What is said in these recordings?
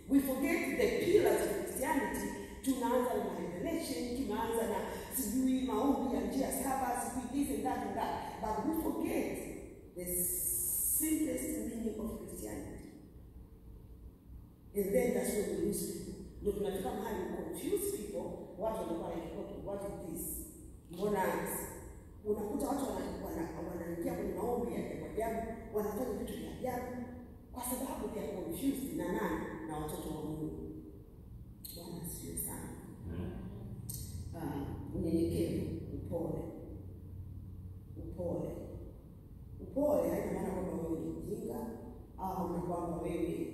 We forget the pillars of Christianity. Tunaanza na revelation, tunaanza na sijui maombi ya njia saba, sijui this and that. But we forget the simplest meaning of Christianity. And then that's when we lose people. Ndio tunafika mahali we confuse people. Watu wanakuwa like, what is this? Mbona unakuta watu wanaingia kwenye maombi ya ajabu, wanafanya vitu vya ajabu kwa sababu they are confused na nani? Na watoto wa Mungu. Bwana asifiwe sana. Unyenyekevu, upole haina maana kwamba wewe ni mjinga au na kwamba wewe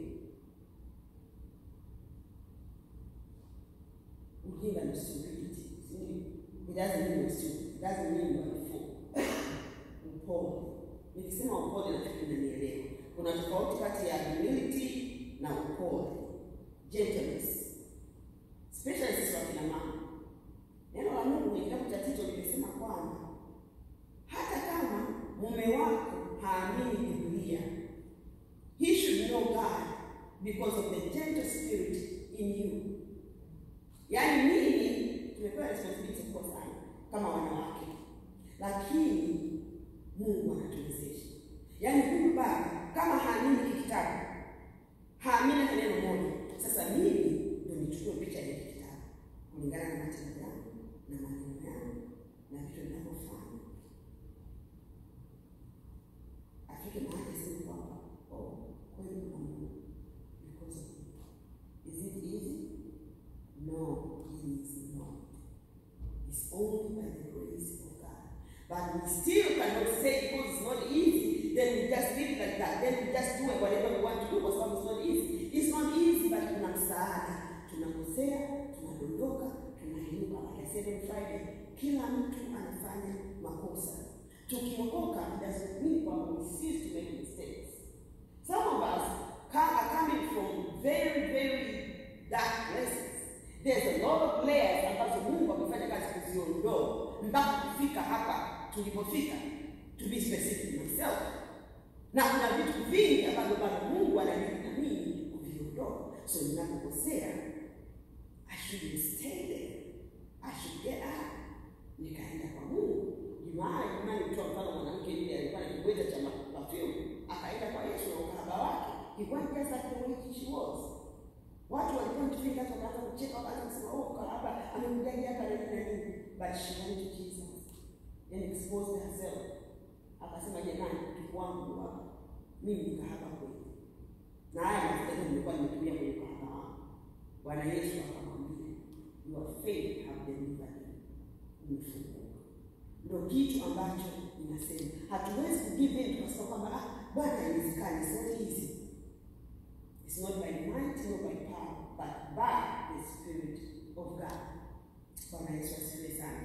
ujinga ni stupidity. It doesn't mean you're stupid. It doesn't mean you're a fool. Upole. Nikisema upole nafikiri unanielewa. Kuna tofauti kati ya humility na upole. Gentleness. Especially sisi wakina mama. Neno la Mungu kwenye kitabu cha Tito limesema kwamba hata kama mume wako haamini Biblia, he should know God because of the gentle spirit in you. Yaani mimi tumepewa responsibility kubwa sana kama wanawake. Lakini Mungu anatuwezesha. Yaani huyu baba kama haamini kitabu, haamini neno moja. Sasa mimi ndio nichukue picha ya kitabu kulingana na matendo yangu na maneno yangu na vitu ninavyofanya. Afike mahali sisi kwamba kweli kuna Mungu. Because is it easy? No, it is not. It's only by the grace of God. But we still cannot say because it's not easy, then we just live like that. Then we just do whatever we want to do because it's not easy. It's not easy, but kuna msaada. Tunakosea, tunadondoka, tunainuka. Like I said on Friday, kila mtu anafanya makosa. Tukiokoka, it doesn't mean that we cease to make mistakes. Some of us are coming from very, very dark places. There's a lot of layers ambazo Mungu amefanya kazi kuziondoa mpaka kufika hapa tulipofika, to be specific myself. Na kuna vitu vingi ambavyo bado Mungu ananipa mimi kuviondoa. So ninapokosea, I shouldn't stay there. I should get out. Nikaenda kwa Mungu. Jumaa nilitoa mfano mwanamke yule alikuwa na kiweza cha perfume, akaenda kwa Yesu na ukahaba wake. He went just like the way she was. Watu walikuwa mtufika hata wakaanza kucheka, wakaanza kusema kahaba amekuja hapa na nini. But she went to Jesus and exposed herself. Akasema jamani, mtu wangu hapa mimi ni kahaba kweli. Na haya mafuta nilikuwa nimetumia kwenye kahaba wangu. Bwana Yesu akamwambia, your faith have delivered you. Umefunguka. Ndio kitu ambacho ninasema. Hatuwezi kugive in tukasema kwamba Bwana haiwezekani, it's not easy. It's not by might, not by power, but by the Spirit of God. Bwana Yesu asifiwe sana.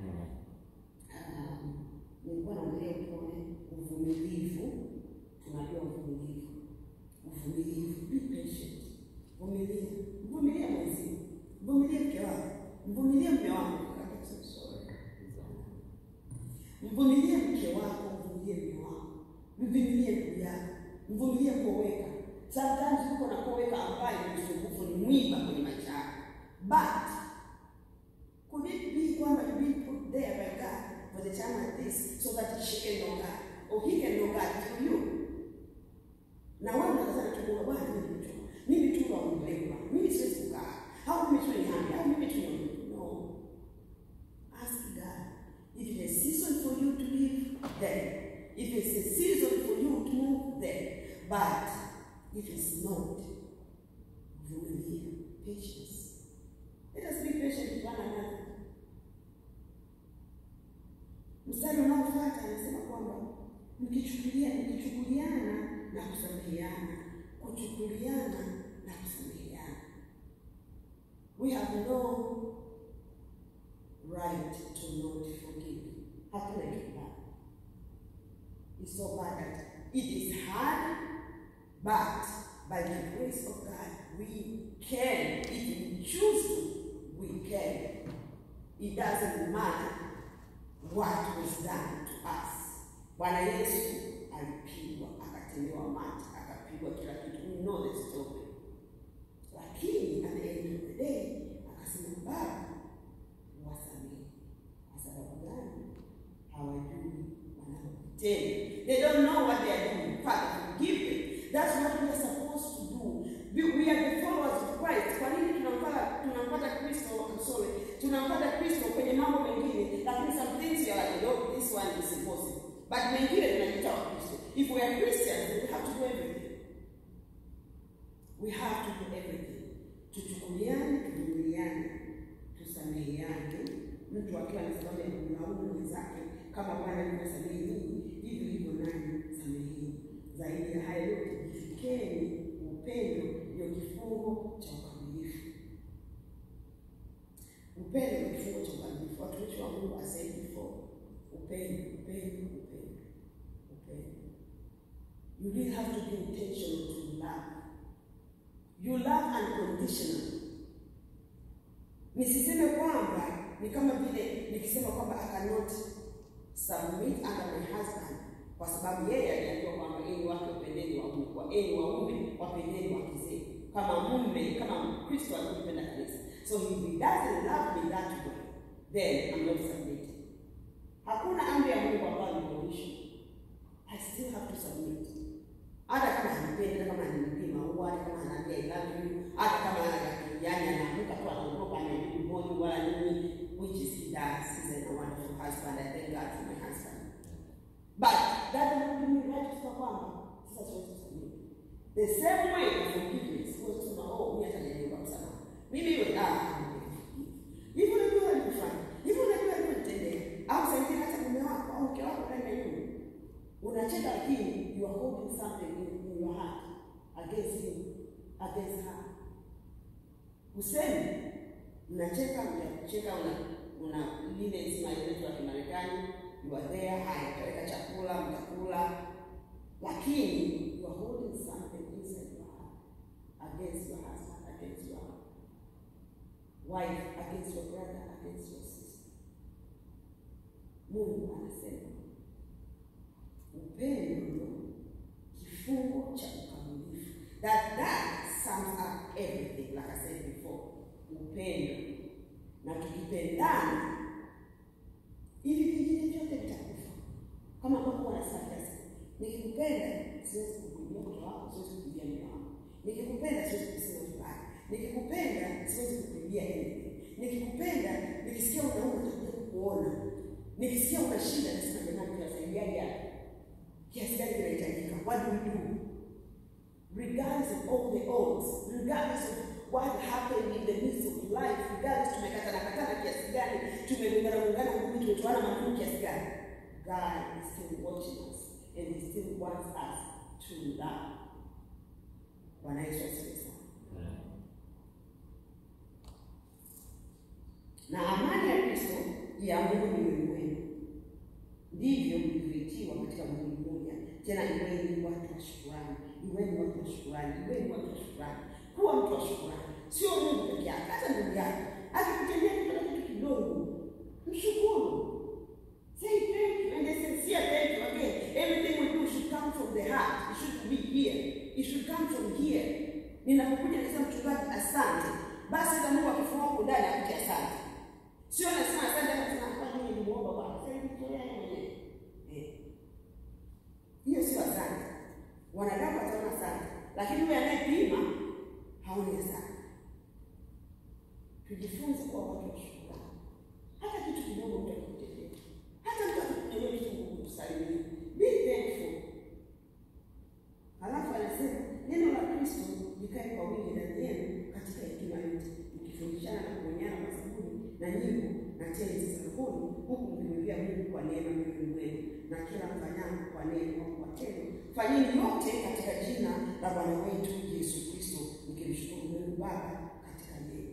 Nilikuwa naongelea upole, uvumilivu. Tunajua uvumilivu. Be patient. Vumilia mwenzio. Vumilia mke wako. Vumilia mume wako. Mvumilie mke wako, mvumilie mume wako. Mvumilie ndugu yako. Mvumilie kuoweka. Sometimes uko na kuoweka ambaye ni usumbufu, ni mwiba kwenye maisha yako. But could it be kwamba you be put there by God for the time like this so that she can know God or he can know God through you? Na wewe unataka kutoka Bwana mimi tu wa mbele. Mimi siwezi kukaa. How mimi tu ni handi? How mimi tu ni no. Ask God. If it's a season for you to live, then. If it's a season for you to move, then. But if it's not, patience. Let us be patient with one another. Mstari unaofuata anasema kwamba mkichukuliana na kusameheana. Kuchukuliana na kusameheana. We have no right to not forgive. Hatuna kibali. It's so bad that it is hard, but by the grace of God, we can. If we choose to, we can. It doesn't matter what was done to us. Bwana Yesu alipigwa, akatendewa mate, akapigwa kila kitu. We know the story. 10. They don't know what they are doing. Father, forgive them. That's what we are supposed to do. We are the followers of Christ. Kwa nini tunampata Kristo, tunampata Kristo kwenye mambo mengine, lakini some things you are like, no, this one is impossible. But mengine tunajiita wa Kristo. If we are Christians, we have to do everything. We have to do everything. Tuchukuliane, tuvumiliane, tusameheane. Mtu akiwa na sababu ya kumlaumu mwenzake, kama Bwana alivyosamehe nyinyi, hivyo hivyo nanyi sameheni. Zaidi ya hayo yote, jifikeni upendo ndio kifungo cha ukamilifu. Upendo ndio kifungo cha ukamilifu. Watumishi wa Mungu asema before, upendo. You really have to be intentional to love. You love unconditionally. Nisiseme kwamba ni kama vile nikisema kwamba I cannot submit under my husband kwa sababu yeye aliambiwa kwamba enyi wake wapendeni waume wapendeni wake zenu, kama mume, kama Kristo alivyopenda kanisa. So if he doesn't love me that way, then I'm not submitting. Hakuna amri ya Mungu ambayo ni condition. I still have to submit. Hata kama anipenda, kama ananipa maua, kama ananiambia I love you, hata kama yani anaamka tu anaondoka anaenda mboni wala nini, which is he does. He's a wonderful husband. I thank God for my husband. But that doesn't give me right to stop on. Sasa siwezi kusema. The same way of forgiveness. Kwa kusema mimi atanielewa sana. Mimi yule hivyo ndio alifanya. Hivyo ndio alifanya. Au sasa hata mume wako au mke wako ndani ya nyumba. Unacheka lakini you are holding something in your heart against him, against her. Useme unacheka una lile smile letu la Kimarekani, you are there, hayataweka chakula, mtakula, lakini you are holding something inside your heart against your husband, against your wife, against your brother, against your sister. Mungu anasema upendo kifungo cha ukamilifu. That sums up everything, like I said before. Upendo. Na tukipendana, hivi vingine vyote vitakufa. Kama Mungu anasema, nikikupenda siwezi kukuibia mtoto wako, siwezi kukuibia mume wako. Nikikupenda siwezi kusema vibaya. Nikikupenda siwezi kukuibia anything. Nikikupenda, nikisikia unauma nitakuja kukuona. Nikisikia una shida nasema jamani tunasaidiana hapa. Kiasi gani kinahitajika? What do we do? Regardless of all the odds, regardless of what happened in the midst of life, regardless tumekatana kiasi gani, tumegongana nguvu, tumetoana maneno kiasi gani, God is still watching us and he still wants us to love. Bwana Yesu asifiwe. Na amani ya Kristo ya Mungu ni mwenu. Ndivyo mlivyoitiwa katika Mungu mmoja. Tena iweni watu wa shukrani. Iweni watu wa shukrani. Iweni watu wa shukrani. Kuwa mtu wa shukrani. Sio Mungu peke yake, hata ndugu yako. Akikutendea kitu kidogo, mshukuru. Say thank you and a sincere thank you again. Everything we do should come from the heart. It should be here. It should come from here. Ninapokuja nasema mchungaji asante. Basi hata Mungu akifungua kwa ndani akutie asante. Sio nasema asante hata tunafanya nini muomba Bwana. Sasa hivi tolea mwenyewe. Hiyo sio asante. Wanadamu wataona asante, lakini yule anayepima haoni asante. Tujifunze kuwa watu wa shukrani. Hata kitu kidogo utakutendea. Hata mtu akikunyanyua kitu kukusalimia. Be thankful. Halafu anasema neno la Kristo likae kwa wingi ndani yenu katika hekima yote, mkifundishana na kuonyana masabuni na nyimbo na tenzi za rohoni, huku mkimwimbia Mungu kwa neema mioyoni mwenu, na kila mfanyalo kwa neema kwa matendo fanyeni yote katika jina la Bwana wetu Yesu Kristo, mkimshukuru Mungu Baba katika yeye.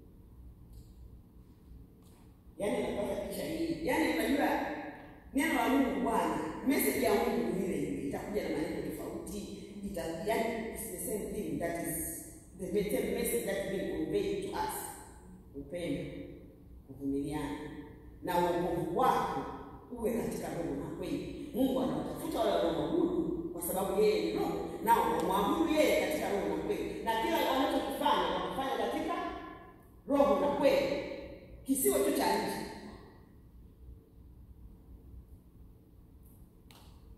Yaani napata picha hii. Yaani unajua neno la Mungu Bwana, message ya Mungu ni ile itakuja na maneno tofauti. Yani it's the same thing, that is the same message that being conveyed to us. Upendo, kuvumiliana, na wokovu wako uwe katika roho na kweli. Mungu anatafuta wale wanaomwabudu kwa sababu yeye ni roho, nao wanamwabudu yeye katika roho na kweli. Na kila wanachokifanya wanafanya katika roho na kweli. Kisiwe tu cha nje.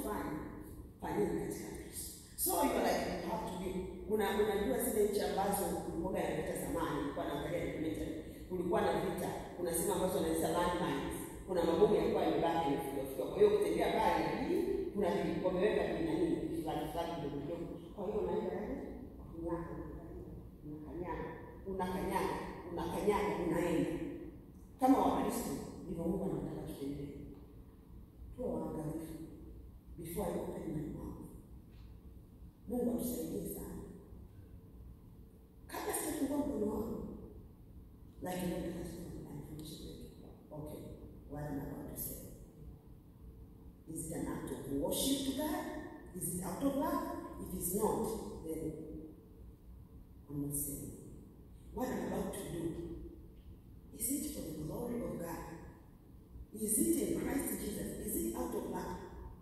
kufanya, fanyeni katika Kristo. So you are like, you have to be, unajua zile nchi ambazo kulikuwa na vita zamani, kulikuwa na angalia documentary, kulikuwa na vita, kuna sehemu ambazo wanaita landmines, kuna mabomu yalikuwa yamebaki yamefika. Kwa hiyo kutembea pale hivi, kuna vitu wameweka kwenye nini, flag ndogo ndogo. Kwa hiyo unaenda unakanyaga, unaenda. Kama Wakristo, ndivyo Mungu anataka tutembee. Tuwe waangalifu before I open my mouth. Mungu atusaidie sana. Kabla sijafungua mdomo wangu, like you don't have to finish it. Okay, what am I about to say? Is it an act of worship to God? Is it out of love? If it's not, then I'm not saying. What I'm about to do, is it for the glory of God? Is it in Christ Jesus? Is it out of love?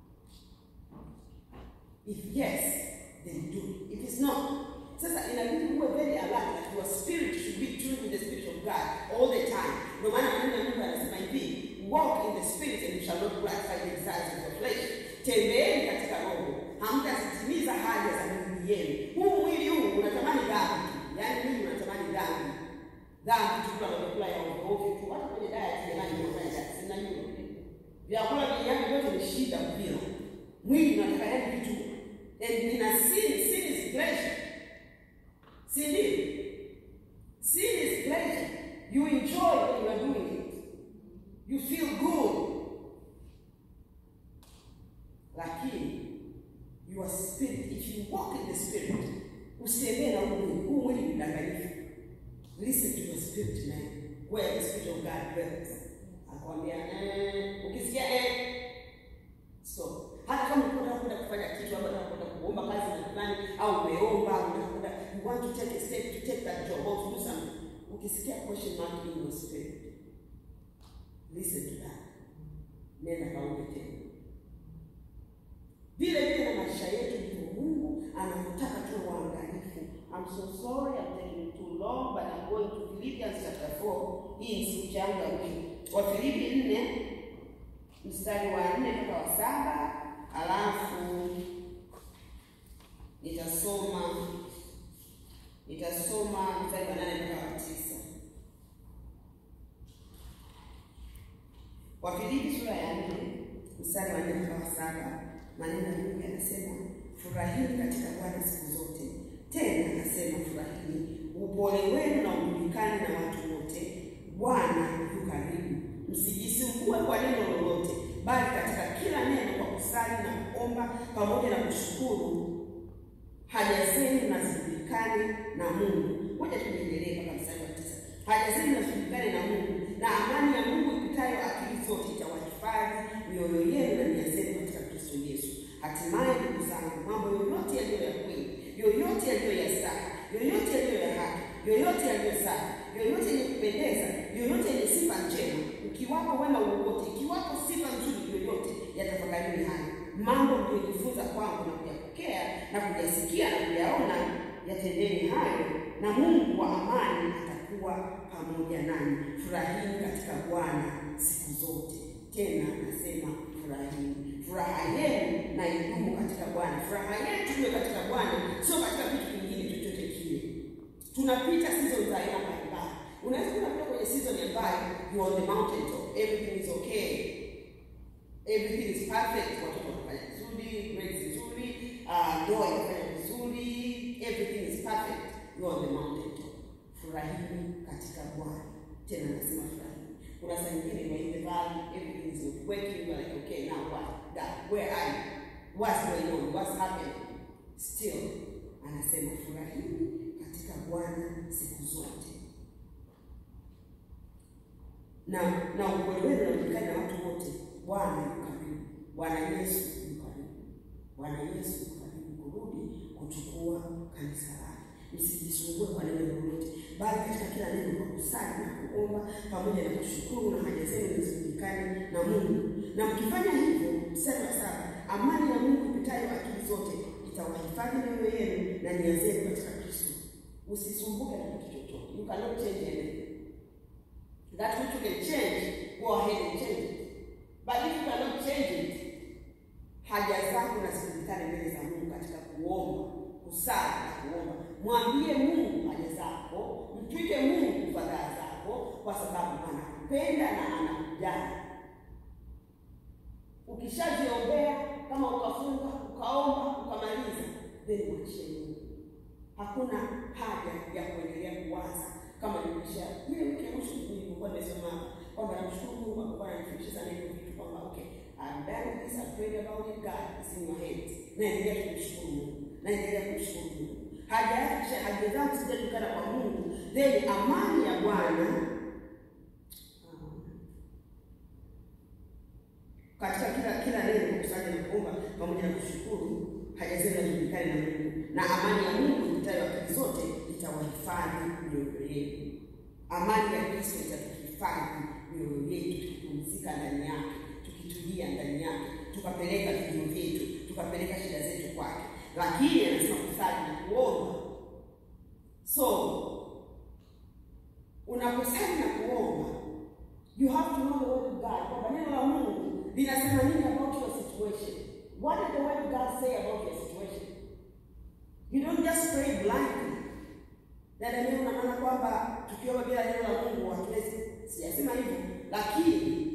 If yes, then do it. If it's not, sasa inabidi uwe very alert that your spirit should be tuned with the Spirit of God all the time. No maana Mungu anasema hivi, walk in the Spirit and you shall not gratify the desires of your flesh. Tembeeni katika Roho, hamtazitimiza haja za mwili yenu. Huu mwili huu unatamani dhambi. Yaani mwili unatamani dhambi. Dhambi tu kwa vyakula ya ovyo tu. Hata kwenye diet ya nani unafanya diet? Sina hiyo. Vyakula vyote ni shida mpira. Mwili unataka yani vitu. And in a sin is pleasure. Sin is pleasure. You enjoy when you are doing it. You feel good. Lakini your spirit, if you walk in the Spirit, usitembee na huu mwili mdanganyifu. Listen to your spirit, man. Where the Spirit of God dwells. Akwambia, ukisikia so hata kama unataka kwenda kufanya kitu au unataka kwenda kuomba kazi na fulani au umeomba unakwenda, you want to take a step to take that job or to do something, ukisikia question mark in your spirit, listen to that. Nenda kaombe tena. Vile na maisha yetu ndivyo Mungu anataka tuwe waangalifu. I'm so sorry I'm taking too long, but I'm going to Philippians chapter 4. Hii ni siku yangu ya wiki. Wa Filipi 4 mstari wa 4 mpaka wa 7, alafu nitasoma mstari wa 8 mpaka wa 9. Wa Filipi sura ya 4 mstari wa 4 mpaka wa 7, maneno ya Mungu yanasema, furahini katika Bwana siku zote. Tena anasema furahini. Upole wenu na ujulikane na watu wote. Bwana yu karibu. Msijisumbue kwa neno lolote, bali katika kila neno kwa kusali na kuomba pamoja na kushukuru, haja zenu na zijulikane na Mungu. Ngoja tuendelee mpaka mstari wa 9. Haja zenu na zijulikane na Mungu, na amani ya Mungu ipitayo akili zote itawahifadhi mioyo yenu na nia zenu katika Kristo Yesu. Hatimaye ndugu zangu, mambo yoyote yaliyo ya kweli, yoyote yaliyo ya sawa, yoyote yaliyo ya haki, yoyote yaliyo safi, yoyote yenye kupendeza, yoyote yenye sifa njema, ukiwapo wema wowote, ikiwapo sifa nzuri yoyote, yatafakarini hayo. Mambo mliyojifunza kwangu na kuyapokea na kuyasikia na kuyaona, yatendeni hayo, na Mungu wa amani atakuwa pamoja nanyi. Furahini katika Bwana siku zote. Tena nasema furahini. Furaha yenu na idumu katika Bwana. Furaha yetu iwe katika Bwana, sio katika vitu vingine chochote kile. Tunapita season za aina mbalimbali. Unaweza kupita kwenye season ambayo you on the mountain top, everything is okay, everything is perfect, watoto wanafanya vizuri, grades nzuri, ndoa inafanya vizuri, everything is perfect, you on the mountain top. Furahini katika Bwana. Tena nasema furahini. Kuna saa nyingine in the valley, everything is working, you're like, okay, now what? God, where are you? What's going on? What's happening? Still, anasema furahini katika Bwana siku zote. Na upole wenu unajulikana na watu wote. Bwana yu karibu. Bwana Yesu yu karibu. Bwana Yesu yu karibu kurudi kuchukua kanisa lake. Msijisumbue kwa neno lolote, bali katika kila neno kwa kusali na kuomba pamoja na kushukuru, na haja zenu zijulikane na Mungu. Na mkifanya hivyo, mstari wa 7, amani ya Mungu ipitayo akili zote itawahifadhi mioyo yenu na nia zenu katika Kristo. Usisumbuke na kitu chochote. You cannot change anything. That which you can change, go ahead and change it. But if you cannot change it, haja zako na zijulikane mbele za Mungu katika kuomba, kusali na kuomba. Mwambie Mungu haja zako, mtwike Mungu fadhaa zako, kwa sababu anakupenda na anakujali. Ukishajiombea, kama ukafunga, ukaomba, ukamaliza, then mwachie Mungu. Hakuna haja ya kuendelea kuwaza kama nimesha ile wiki ya mwisho nilikuwa nimesema kwamba namshukuru Mungu kwa kunifikisha sana hiyo vitu kwamba okay, I'm done with this, I prayed about it, God is in your hands. Naendelea kumshukuru Mungu. Naendelea kumshukuru Mungu. Haja zangu zijulikana kwa Mungu, then amani ya Bwana katika kila neno kusali na kuomba pamoja na kushukuru, haja zenu zijulikane na Mungu, na amani ya Mungu itayo akili zote itawahifadhi mioyo yenu. Amani ya Kristo itatuhifadhi mioyo yetu, tukipumzika ndani yake, tukitulia ndani yake, tukapeleka vilio vyetu, tukapeleka shida zetu kwake. Lakini anasema kusali na kuomba. So unaposali na kuomba, you have to know the word of God. Kwa neno la Mungu linasema nini about your situation? What did the word of God say about your situation? You don't just pray blindly. Na ndio unaona kwamba tukiomba bila neno la Mungu hatuwezi. Sijasema hivyo, lakini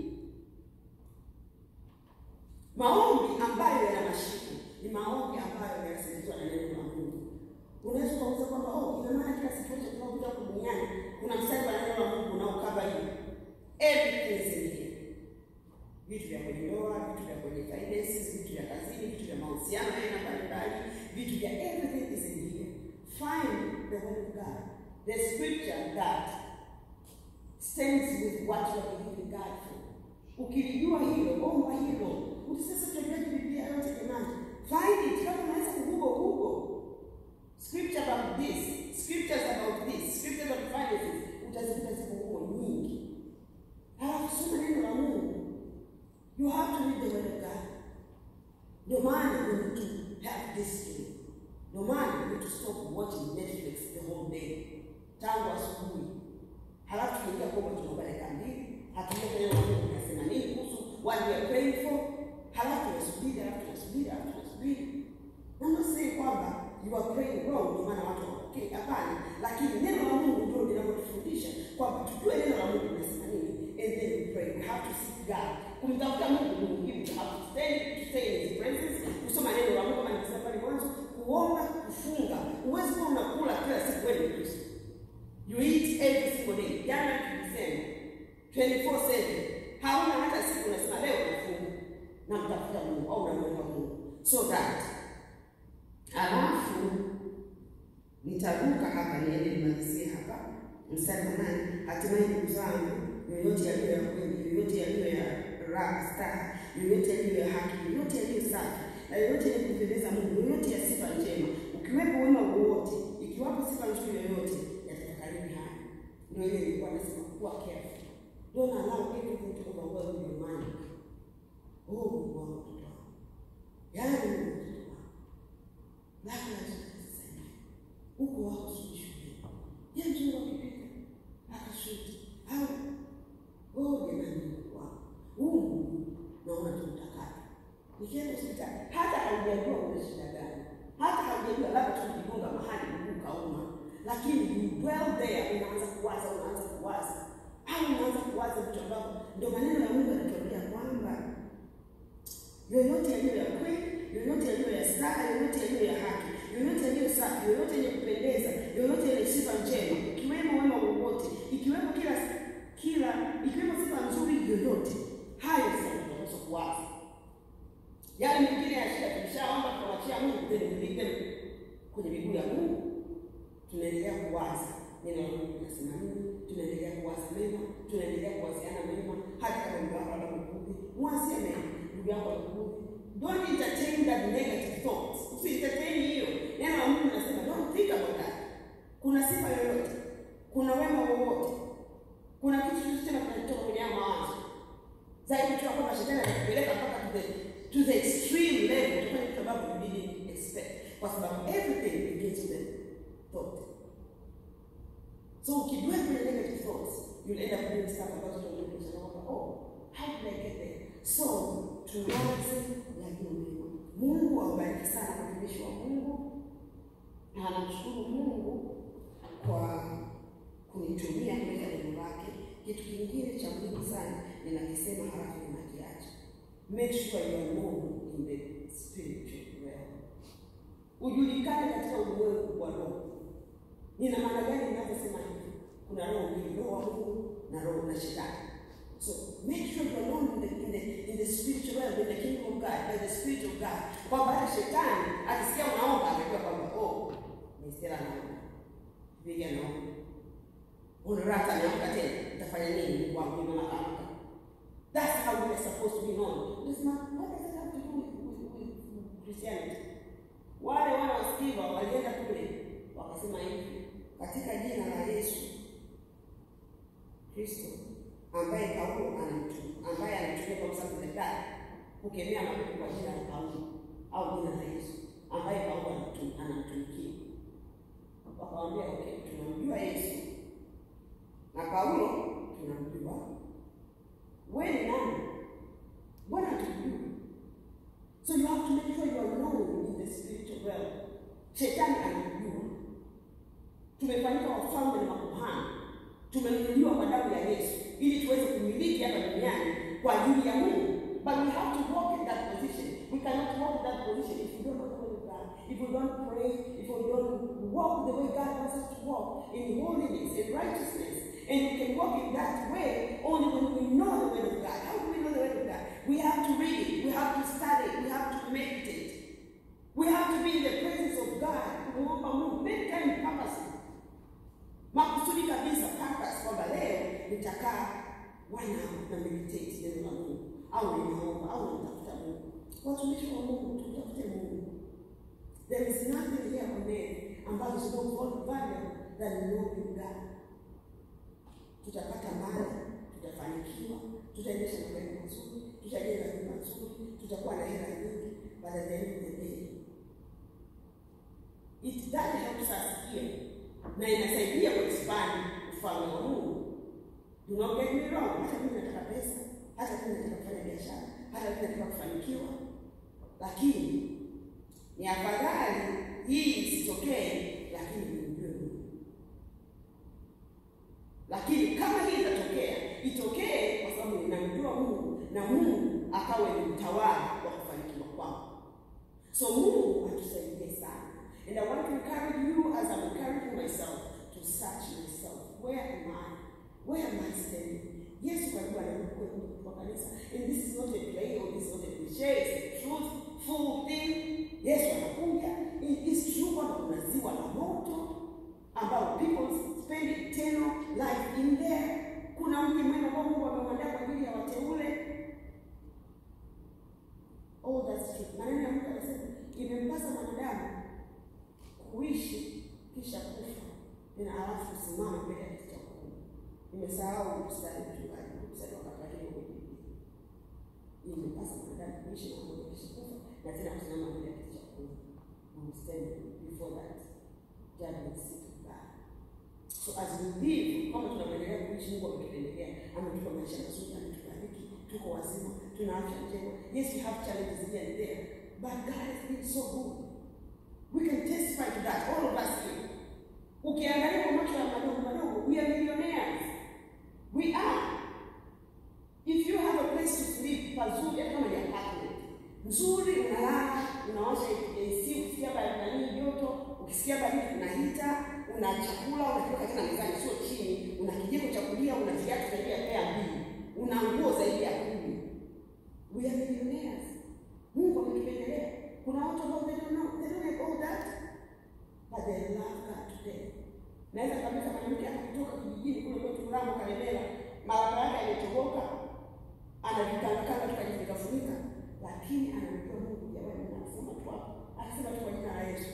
maombi ambayo yana mashiko ni maombi ambayo yanasaidiwa na neno la Mungu. Unaweza kuuliza kwamba ina maana kila situation tunayokuja duniani kuna mstari wa neno la Mungu unaokava hiyo. Everything is in here. Vitu vya kwenye ndoa, vitu vya kwenye finances, vitu vya kazini, vitu vya mahusiano aina mbalimbali, vitu vya everything is in here. Find the word of God, the scripture that stands with what you are believing God for. Ukilijua hilo, omba hilo. Usisasa tunaje Biblia yote jamani. Find it. Kama unaweza Google scripture about this, scriptures about this, scriptures about finances, utazikuta ziko huko nyingi. Halafu soma neno la Mungu. You have to read the word of God. No man you need to have discipline. No man you need to stop watching Netflix the whole day. Tangu asubuhi. Halafu tunaingia kwa tunaomba dakika mbili. Hatuja neno la Mungu linasema nini kuhusu what we are praying for. Halafu tunasubiri. Ndio sisi kwamba you are praying wrong kwa maana watu okay, hapana. Lakini neno la Mungu ndio linalotufundisha kwamba tujue neno la Mungu linasema nini, and then we pray. We have to seek God. Kumtafuta Mungu ni muhimu. We have to stay in his presence. Kusoma neno la Mungu kama nimesema pale mwanzo, kuomba, kufunga. Uwezi kuwa unakula kila siku wewe Kristo. You eat every single day. Jana tulisema 24/7. Hauna hata siku unasema leo nafunga na mtafuta Mungu au unaomba Mungu. So that alafu nitaruka hapa niende nimalizie hapa mstari wa 8. Hatimaye ndugu zangu, yoyote yaliyo ya kweli, yoyote yaliyo ya raha, yoyote yaliyo ya haki, yoyote yaliyo safi, na yoyote yanayopendeza Mungu, yoyote ya sifa njema, ukiwepo wema wowote, ikiwapo sifa nzuri yoyote, yatafakari haya. Ndio ile ilikuwa nasema kuwa careful. Don't allow everything to overwhelm your mind. Mungu wangu mtoto wangu. Yaani mtoto wangu. Labda sasa huko wako shule. Yeye ndio akipika. Akashuti. Jamani wangu. Naona tutakata. Nikienda hospitali hata haujajua una shida gani. Hata haujajua labda tunajigonga mahali mguu kauma. Lakini you dwell there, unaanza kuwaza. Unaanza kuwaza vitu ambavyo ndio maneno ya Mungu yanatuambia kwamba yoyote yaliyo ya kweli, yoyote yaliyo ya sawa, yoyote yaliyo ya haki, yoyote yaliyo safi, yoyote yenye kupendeza, yoyote yenye sifa njema, ikiwemo wema wowote, ikiwemo ikiwemo sifa nzuri yoyote, hayo sasa tunapaswa kuwaza. Yale mengine ya shida tumeshaomba, tunawachia Mungu, ndio kwenye miguu ya Mungu. Tunaendelea kuwaza neno la Mungu linasema nini, tunaendelea kuwaza mema, tunaendelea kuwasiliana mema, hata kama ndugu yako anakuudhi, mwazie mema. Ndugu yako anakuudhi, don't entertain that negative thoughts. Usientertain hiyo. Neno la Mungu linasema don't think about that. Kuna sifa yoyote, kuna wema wowote, kuna kitu chochote kinatoka kwenye mawazo, zaidi tu kwamba shetani anakupeleka mpaka to the extreme level, kufanya kitu ambacho you didn't expect, kwa sababu everything begins with thought. So ukidwell kwenye negative thoughts, you'll end up doing stuff ambazo tunaweza kusema how did I get there? So tuwaze yaliyo mema. Mungu awabariki sana watumishi wa Mungu. Na namshukuru Mungu kwa kunitumia kuweka neno lake. Kitu kingine cha muhimu sana ninakisema halafu ninakiacha. Make sure you are known in the spiritual realm. Ujulikane katika ulimwengu wa roho. Nina maana gani ninaposema hivi? Kuna roho mbili, roho wa Mungu na roho na shetani. So make sure you are known in the spiritual realm, in the kingdom of God, by the Spirit of God. Kwa baada shetani akisikia unaomba anajua kwamba ni Stella naomba. Piga naomba. Unarata naomba tena. Utafanya nini? Mungu wangu mama kama. That's how we are supposed to be known. It's not, what does it have to do with Christianity? Wale wasikiwa walienda kule wakasema hivi, katika jina la Yesu Kristo ambaye Paulo ambaye anatumia kwa sababu ya kukemea mapepo kwa jina la Paulo au jina la Yesu ambaye Paulo anamtumikia. Wakawaambia okay, tunamjua Yesu na Paulo tunamjua. Wewe ni nani? Bwana tukujua. So you have to make sure you are known in the spiritual realm. Shetani anakujua. Tumefanyika wafalme na makuhani. Tumenunuliwa kwa damu ya Yesu ili tuweze kumiliki hapa duniani kwa ajili ya Mungu. But we have to walk in that position. We cannot walk in that position if we don't know the way of God. If we don't pray, if we don't walk the way God wants us to walk, in holiness, in righteousness. And we can walk in that way only when we know the word of God. How do we know the word of God? We have to read it. We have to study it. We have to meditate. We have to be in the presence of God. Make time purpose. Makusudi kabisa purpose kwamba leo nitakaa na meditate neno la Mungu au ninaomba au nitafuta Mungu. Watumishi wa Mungu tutafute Mungu. There is nothing here on earth ambayo is more valuable than knowing God. Tutapata mali, tutafanikiwa, tutaendesha magari mazuri, tutajenga nyumba nzuri, tutakuwa na hela nyingi, but at the end of the day, that helps us here. Na inasaidia kuexpand ufalme wa Mungu. Do not get me wrong, hata mimi nataka pesa, hata mimi nataka kufanya biashara, hata mimi nataka kufanikiwa. Lakini ni afadhali hii isitokee, lakini nimjue Mungu. Lakini kama hii itatokea, itokee kwa sababu ninamjua Mungu na Mungu akawe ni mtawala wa kufanikiwa kwangu. So Mungu atusaidie sana. And I want to encourage you as I'm encouraging myself to search myself. Where am I? Where am I standing? Yes, kwa kanisa. And this is not a play or this is not a cliche. It's a truthful thing. Yes, wanakuja. It is true kwamba kuna ziwa la moto ambao people spend eternal life in there. Kuna mji mwema ambao Mungu amemwandaa kwa ajili ya wateule. Oh, that's true. Maneno ya Mungu anasema imempasa mwanadamu kuishi kisha kufa na alafu kusimama mbele ya kiti cha hukumu. Nimesahau mstari mchungaji, mstari wa kakati wa Biblia. Imempasa mwanadamu kuishi na kisha kufa na tena kusimama mbele ya kiti cha hukumu. We stand before that judgment seat of God. So as we live, kama tunaendelea kuishi, Mungu ametupendelea, ametupa maisha mazuri, ametubariki, tuko wazima, tuna afya njema. Yes, we have challenges here and there, but God has been so good. We can testify to that, all of us here. Ukiangalia kwa macho ya madogo, we are millionaires. We are. If you have a place to sleep, pazuri kama ya apartment, nzuri unalala, unawasha AC, ukisikia baridi joto, ukisikia baridi kuna hita, una chakula, unatoka tena mezani sio chini, una kijiko cha kulia, una viatu zaidi ya pair mbili, una nguo zaidi ya 10. We are millionaires. Mungu ametupendelea. Kuna watu ambao they don't have all that, but they love God today. Naweza kabisa mwanamke akitoka kijijini kule kwetu Mrambo Kalemela, mara yake ametoboka, anajikanga tukajikafunika, lakini anamjua Mungu. Jamani, anasema tu hapo, anasema tu kwa jina la Yesu.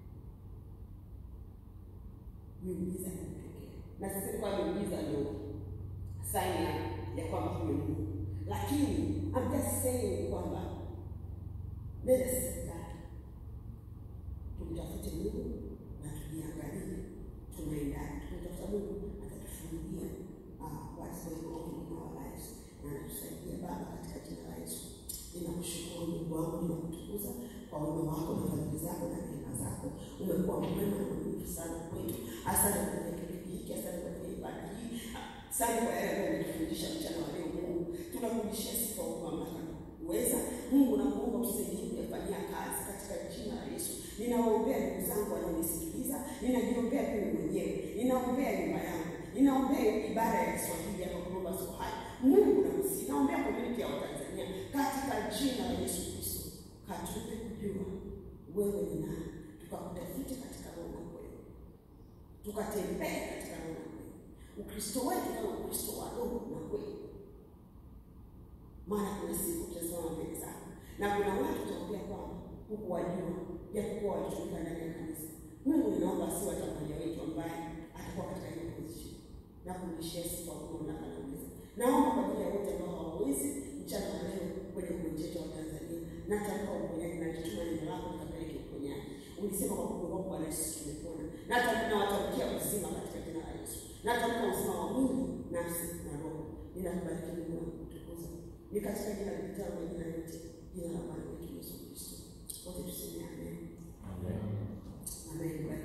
Miujiza inatokea. Na sisi kwa miujiza ndio sign ya kwamba huyo ni Mungu. Lakini I'm just saying kwamba let us sit back. Tumtafute Mungu na tujiangalie tunaendaje. Tumtafuta Mungu atatufungulia what's going on in our lives na tusaidia Baba katika jina la Yesu. Ninakushukuru Mungu wangu, ninakutukuza kwa wema wako na fadhili zako na neema zako. Umekuwa mwema na mwaminifu sana kwetu. Asante kwa kipindi hiki, asante kwa ibada hii. Asante kwa yale ambayo umetufundisha mchana wa leo Mungu. Tunakurudishia sifa kwa mamlaka na uweza. Mungu nakuomba utusaidie kufanyia kazi katika jina la Yesu. Ninawaombea ndugu zangu wanaonisikiliza, ninajiombea mimi mwenyewe, ninaombea nyumba yangu, ninaombea ibada ya Kiswahili hapa Global Sohai. Mungu naombea community ya Watanzania katika jina la Yesu Kristo. Katupe kujua wewe ni nani, tukakutafute katika roho na kweli, tukatembee katika roho na kweli. Ukristo wetu kama Ukristo wa roho na kweli. Maana kuna siku tutasimama mbele zako na kuna watu tutaambia kwamba hukuwajua japokuwa walitumika ndani ya kanisa. Mungu ninaomba asiwe hata mmoja wetu ambaye atakuwa katika hiyo position na kurudishia sifa kwa mamlaka na uweza. Naomba kwa ajili ya wote ambao hawawezi mchana wa leo kwenye ugonjwa wetu wa Tanzania, natamka uponyaji na kituma neno lako likapeleke uponyaji. Ulisema kwa kuwa kwa Bwana Yesu tumepona. Natamka watamkia uzima katika jina la Yesu. Natamka uzima wa mwili, nafsi na roho. Ninakubariki Mungu na kukutukuza. Ni katika jina la Bwana na jina yote, jina la Bwana wetu Yesu Kristo. Wote tuseme amen. Amen. Amen.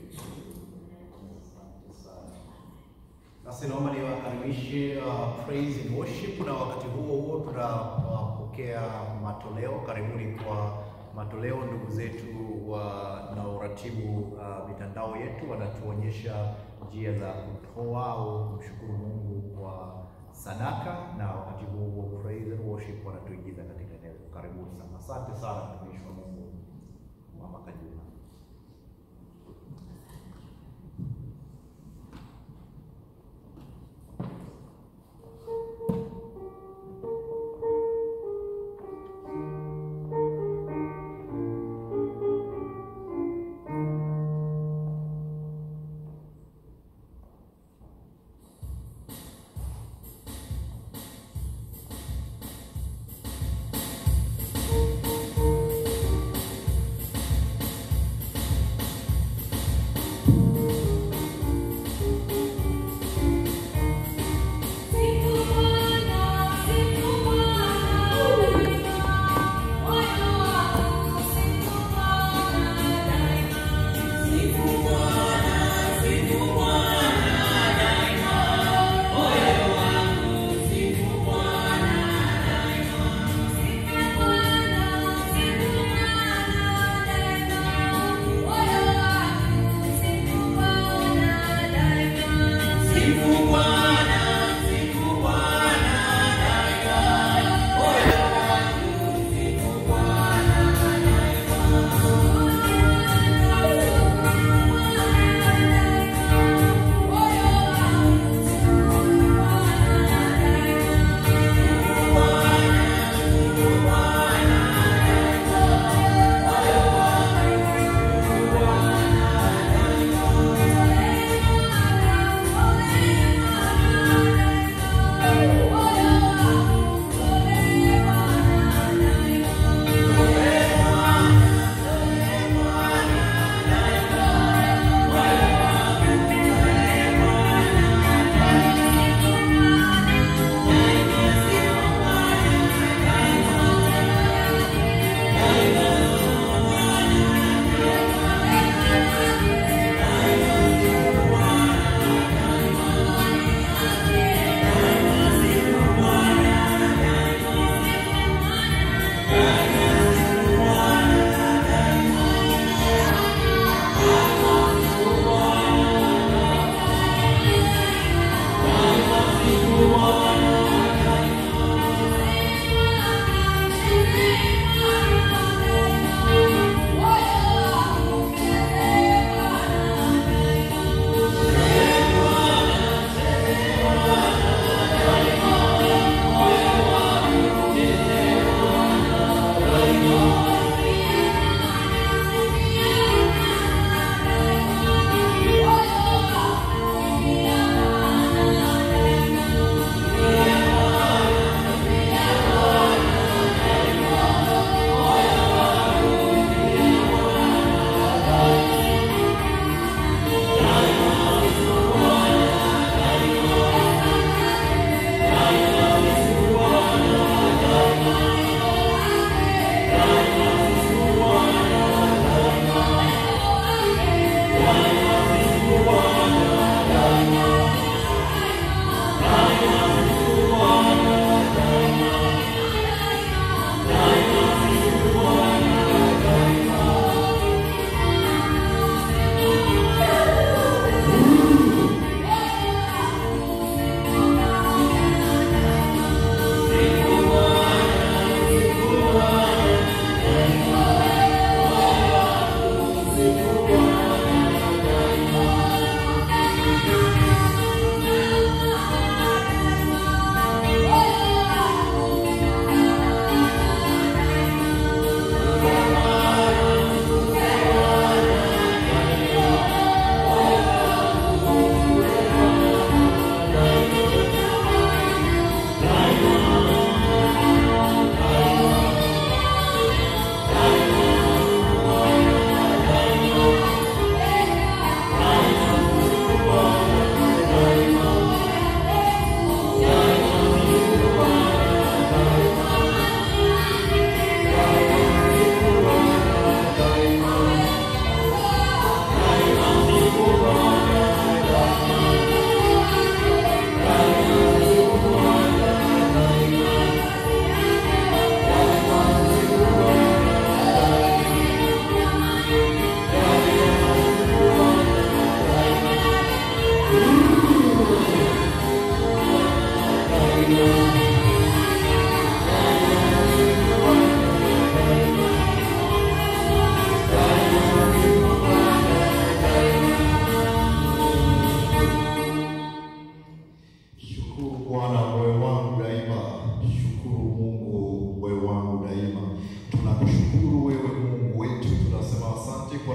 Nasi naomba niwakaribishe praise and worship, na wakati huo tunapokea matoleo. Karibuni kwa matoleo. Ndugu zetu na uratibu mitandao yetu wanatuonyesha njia za kutoa au kumshukuru Mungu kwa sadaka, na wakati huo praise and worship wanatuingiza katika neno. Karibuni sana. Asante sana mtumishi wa Mungu Mama Kajuna.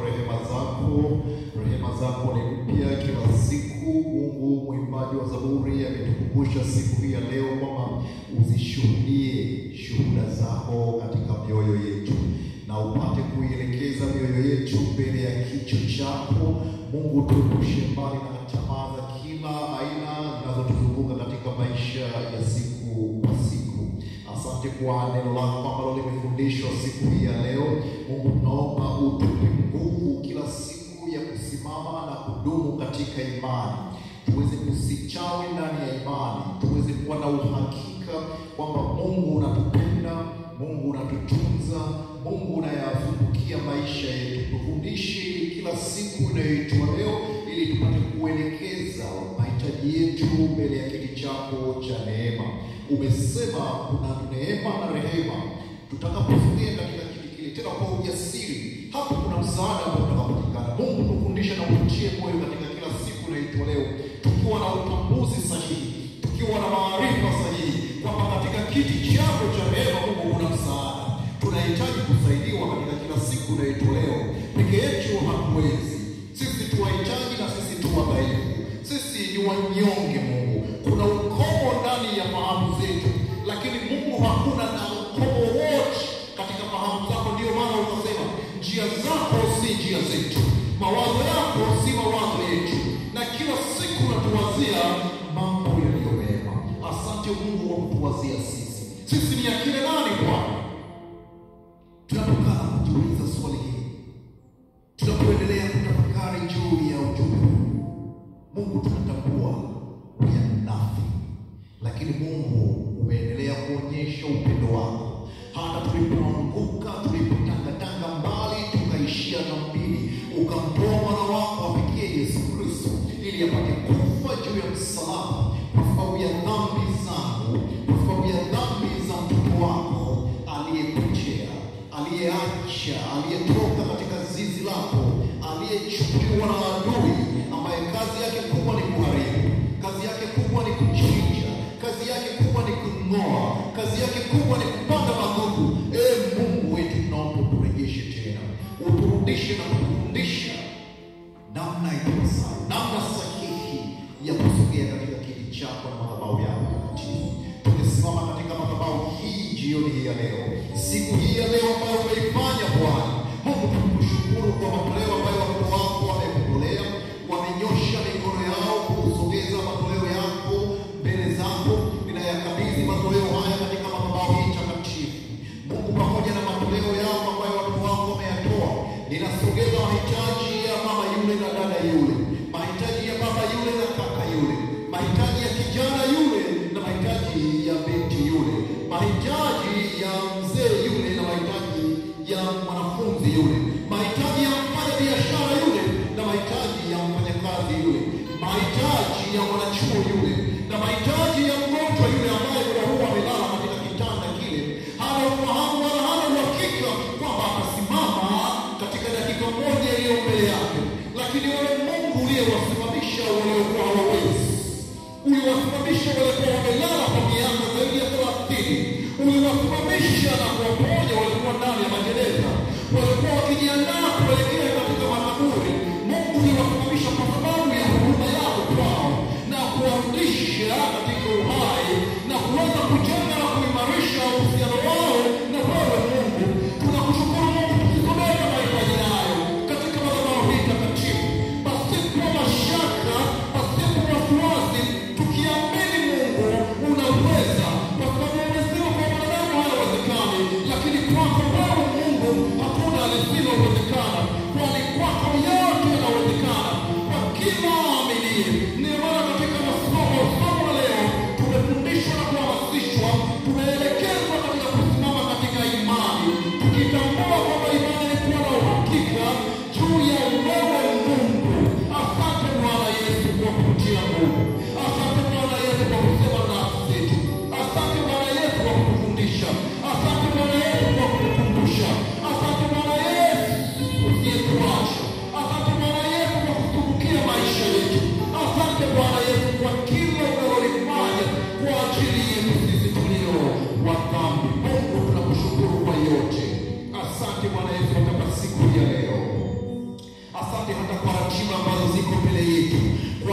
Rehema zako ni mpya kila siku. Mungu mwimbaji wa Zaburi ametukumbusha siku hii ya leo kwamba uzishuhudie shuhuda zako katika mioyo yetu na upate kuielekeza mioyo yetu mbele ya kichwa chako. Mungu, tuepushe mbali na tamaa za kila aina zinazotuzunguka katika maisha ya siku kwa siku. Asante kwa neno lako ambalo limefundishwa siku hii ya leo. Mungu, tunaomba utupe nguvu kila siku ya kusimama na kudumu katika imani. Tuweze kusichawi ndani ya imani. Tuweze kuwa na uhakika kwamba Mungu unatupenda, Mungu unatutunza, Mungu unayazungukia maisha yetu. Tufundishe kila siku inayoitwa leo ili tupate kuelekeza mahitaji yetu mbele ya kiti chako cha neema. Umesema kuna neema na rehema. Tutakaposogea katika kiti kile tena kwa ujasiri, hapo kuna msaada ambao utakapatikana. Mungu, tufundishe na ututie moyo katika kila siku inayoitwa leo, tukiwa na utambuzi sahihi, tukiwa na maarifa sahihi kwamba katika kiti chako cha neema Mungu kuna msaada. Tunahitaji kusaidiwa katika kila siku inayoitwa leo. Peke yetu hatuwezi. Sisi tuwahitaji na sisi tu wadhaifu. Sisi ni wanyonge Mungu. Kuna ukomo ndani ya fahamu zetu, lakini Mungu hakuna na ukomo wote katika fahamu zako. Ndio maana unasema njia zako si njia zetu, mawazo yako si mawazo yetu, na kila siku unatuwazia mambo yaliyo mema. Asante Mungu kwa kutuwazia sisi. Sisi ni akina nani Bwana? Tunatokana kujiuliza swali hili tunapoendelea kutafakari juu ya ujumbe. Mungu, tunatambua we are nothing, lakini Mungu umeendelea kuonyesha upendo wako hata tulipoanguka, tulipotangatanga mbali, tukaishia dhambini. Ukamtoa mwana wako wa pekee Yesu Kristo ili apate kufa juu ya msalaba kwa sababu ya dhambi zangu, kwa sababu ya dhambi za mtoto wako aliyepotea, aliyeacha, aliyetoka katika zizi lako, aliyechukiwa na adui, ambaye kazi yake kubwa ni kuharibu, kazi yake kubwa ni kuchinja, kazi yake kubwa ni kung'oa, kazi yake kubwa ni kupanda magugu. Mungu wetu, tunaomba turejeshe tena, uturudishe na kutufundisha namna ipasavyo, namna sahihi ya kusogea katika kiti chako na madhabahu yako takatifu. Tumesimama katika madhabahu hii jioni hii ya leo, siku hii ya leo ambayo umeifanya Bwana. Mungu, tukushukuru kwa matoleo ambayo watoto wako wamekutolea, wamenyosha mikono yao kusogeza matoleo yako mbele zako. Ninayakabidhi matoleo haya katika madhabahu hii takatifu. Mungu, pamoja na matoleo yao ambayo watoto wako wameyatoa, ninasogeza mahitaji ya mama yule na dada yule, mahitaji ya baba yule na kaka yule, mahitaji ya kijana yule na mahitaji ya binti yule, mahitaji ya mzee yule na mahitaji ya mwanafunzi yule, mahitaji ya mfanya biashara yule na mahitaji ya mfanyakazi yule, mahitaji ya mwanachuo yule na mahitaji ya mgonjwa yule ambaye muda huu amelala katika kitanda kile, hana ufahamu wala hana uhakika kwamba atasimama katika dakika moja iliyo mbele yake. Lakini wewe Mungu uliyewasimamisha waliokuwa hawawezi, uliwasimamisha waliokuwa wamelala kwa miaka zaidi ya 30, uliwasimamisha na kuwaponya walikuwa ndani ya magereza, walikuwa wakijiandaa kuelekea katika makaburi. Mungu uliwasimamisha kwa sababu ya huruma yako kwao na kuwarudisha katika uhai na kuweza kujenga na kuimarisha uhusiano wao na wewe Mungu. Tunakushukuru Mungu, tukisomea mahitaji hayo katika madhabahu hii takatifu, pasipo mashaka, pasipo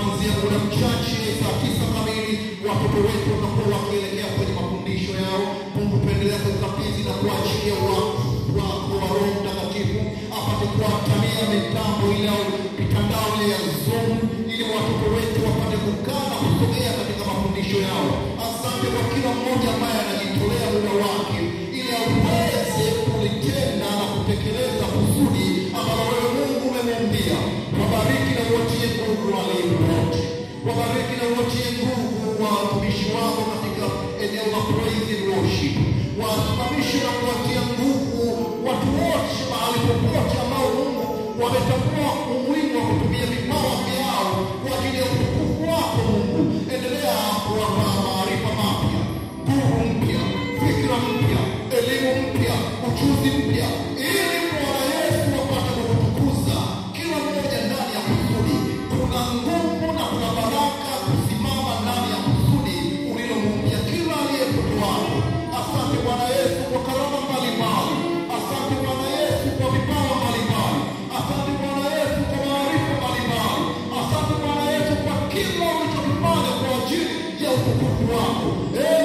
kuanzia muda mchache saa 9 kamili watoto wetu watakuwa wakielekea kwenye mafundisho yao. Mungu pendelea kukabidhi na kuachilia wako wa Roho Mtakatifu apate kuatamia mitambo ile au mitandao ile ya Zoom, ili watoto wetu wapate kukaa na kusogea katika mafundisho yao. Asante kwa kila mmoja ambaye anajitolea muda wake ili aweze kulitenda na kutekeleza kusudi ambalo wewe Mungu umemwambia. Wabariki na uwatie nguvu walimu wote. Wabariki na uwatie nguvu watumishi wako katika eneo la praise and worship. Wasimamishe na kuwatia nguvu watu wote mahali popote ambao Mungu wametambua umuhimu wa kutumia vipawa vyao kwa ajili ya utukufu wako Mungu. Endelea kuwapa maarifa mapya, nguvu mpya, fikra mpya, elimu mpya, ujuzi mpya, ili Bwana Yesu wapate kukutukuza kila mmoja ndani ya kusudi. Kuna nguvu na kuna baraka kusimama ndani ya kusudi ulilomuumbia kila aliye mtoto wako. Asante Bwana Yesu kwa karama mbalimbali. Asante Bwana Yesu kwa vipawa mbalimbali. Asante Bwana Yesu kwa maarifa mbalimbali. Asante Bwana Yesu kwa kila ulichokifanya kwa ajili ya utukufu wako.